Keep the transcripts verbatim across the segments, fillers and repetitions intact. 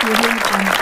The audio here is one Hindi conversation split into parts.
Audio Jungle.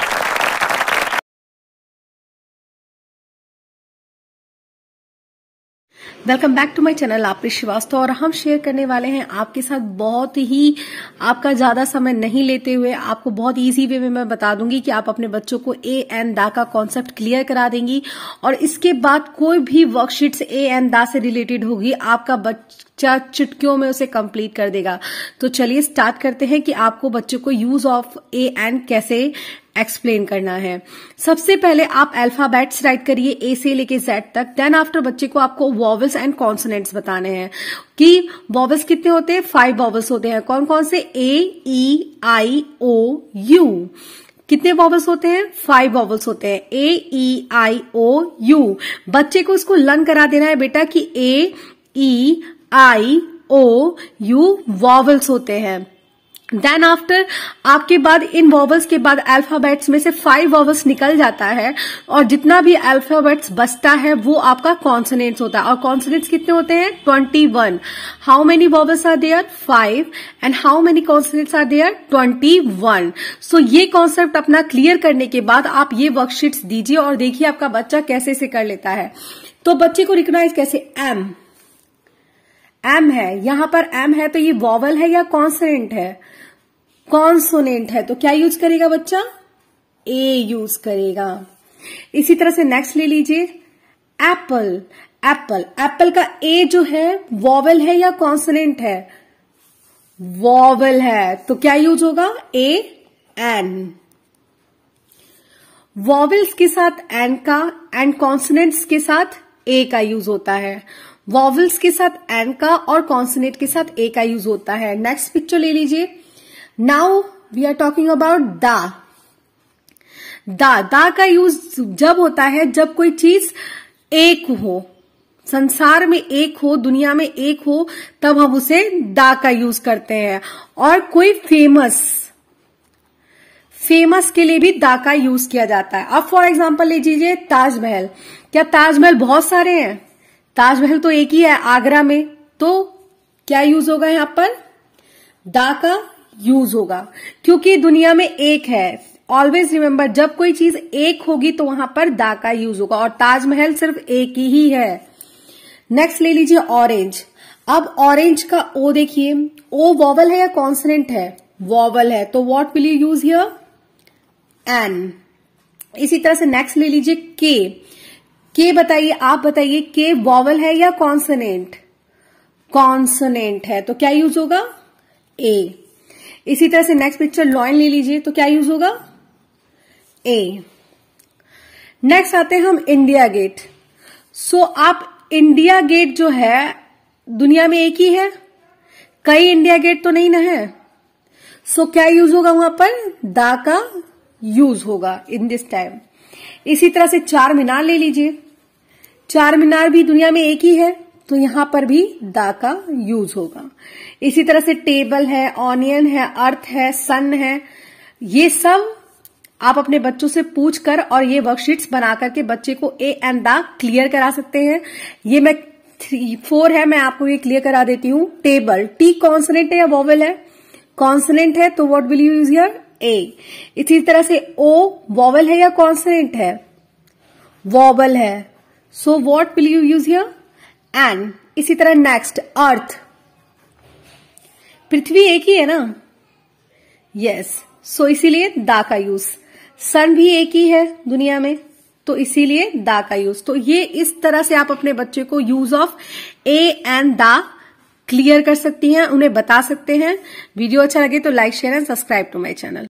Welcome back to my channel आप श्रीवास्तव और हम शेयर करने वाले हैं आपके साथ बहुत ही आपका ज्यादा समय नहीं लेते हुए आपको बहुत इजी वे में मैं बता दूंगी कि आप अपने बच्चों को ए एन दा का कॉन्सेप्ट क्लियर करा देंगी और इसके बाद कोई भी वर्कशीट्स ए एन दा से रिलेटेड होगी आपका बच्चा चुटकियों में उसे कंप्लीट कर देगा। तो चलिए स्टार्ट करते हैं कि आपको बच्चों को यूज ऑफ ए एन कैसे एक्सप्लेन करना है। सबसे पहले आप अल्फाबेट्स राइट करिए ए से लेके जेड तक। देन आफ्टर बच्चे को आपको वॉवल्स एंड कॉन्सोनेंट्स बताने हैं कि वॉवल्स कितने होते हैं, फाइव वॉवल्स होते हैं। कौन कौन से, ए ई आई ओ यू। कितने वॉवल्स होते हैं, फाइव वॉवल्स होते हैं, ए ई आई ओ यू। बच्चे को इसको लर्न करा देना है बेटा कि ए ई आई ओ यू वॉवल्स होते हैं। देन आफ्टर आपके बाद इन वॉवल्स के बाद अल्फाबेट्स में से फाइव वॉवल्स निकल जाता है और जितना भी अल्फाबेट्स बचता है वो आपका कॉन्सोनेंट्स होता है। और कॉन्सोनेंट्स कितने होते हैं, twenty one. How many vowels are there, five. And how many consonants are there, twenty one. So ये कॉन्सेप्ट अपना क्लियर करने के बाद आप ये वर्कशीट्स दीजिए और देखिए आपका बच्चा कैसे से कर लेता है। तो बच्चे को रिकॉग्नाइज कैसे, एम एम है, यहां पर एम है तो ये वॉवल है या कॉन्सोनेंट है, कॉन्सोनेंट है। तो क्या यूज करेगा बच्चा, ए यूज करेगा। इसी तरह से नेक्स्ट ले लीजिए एप्पल। एप्पल एप्पल का ए जो है वॉवल है या कॉन्सोनेंट है, वॉवल है। तो क्या यूज होगा, ए एन। वॉवल्स के साथ एन का एंड कॉन्सोनेंट्स के साथ ए का यूज होता है। वॉवल्स के साथ एन का और कॉन्सोनेंट के साथ ए का यूज होता है। नेक्स्ट पिक्चर ले लीजिए। Now we are talking about the. The दा का यूज जब होता है जब कोई चीज एक हो, संसार में एक हो, दुनिया में एक हो, तब हम उसे दा का यूज करते हैं। और कोई फेमस फेमस के लिए भी दा का यूज किया जाता है। अब फॉर एग्जांपल ले लीजिए ताजमहल। क्या ताजमहल बहुत सारे हैं, ताजमहल तो एक ही है आगरा में, तो क्या यूज होगा यहां पर, दा का यूज होगा क्योंकि दुनिया में एक है। ऑलवेज रिमेंबर जब कोई चीज एक होगी तो वहां पर दा का यूज होगा और ताजमहल सिर्फ एक ही है। नेक्स्ट ले लीजिए ऑरेंज। अब ऑरेंज का ओ देखिए, ओ वॉवल है या कॉन्सोनेंट है, वॉवल है। तो what will you use here, an. इसी तरह से नेक्स्ट ले लीजिए के। के बताइए, आप बताइए के वॉवल है या कॉन्सोनेंट, कॉन्सोनेंट है। तो क्या यूज होगा, ए। इसी तरह से नेक्स्ट पिक्चर लॉयन ले लीजिए, तो क्या यूज होगा, ए। नेक्स्ट आते हैं हम इंडिया गेट। सो आप इंडिया गेट जो है दुनिया में एक ही है, कई इंडिया गेट तो नहीं ना है। सो क्या यूज होगा वहां पर, दा का यूज होगा इन दिस टाइम। इसी तरह से चार मीनार ले लीजिए। चार मीनार भी दुनिया में एक ही है तो यहां पर भी दा का यूज होगा। इसी तरह से टेबल है, ऑनियन है, अर्थ है, सन है। ये सब आप अपने बच्चों से पूछकर और ये वर्कशीट्स बना करके बच्चे को ए एंड दा क्लियर करा सकते हैं। ये मैं थ्री फोर है, मैं आपको ये क्लियर करा देती हूं। टेबल, टी कॉन्सोनेंट है या वॉवल है, कॉन्सोनेंट है, तो what will you use here, a. इसी तरह से ओ वॉवल है या कॉन्सोनेंट है, वॉवल है। So what will you use here, an. इसी तरह नेक्स्ट अर्थ, पृथ्वी एक ही है ना, यस। सो इसीलिए दा का यूज। सन भी एक ही है दुनिया में तो इसीलिए दा का यूज। तो ये इस तरह से आप अपने बच्चे को use of a and the clear कर सकती हैं, उन्हें बता सकते हैं। वीडियो अच्छा लगे तो like share and subscribe to my channel.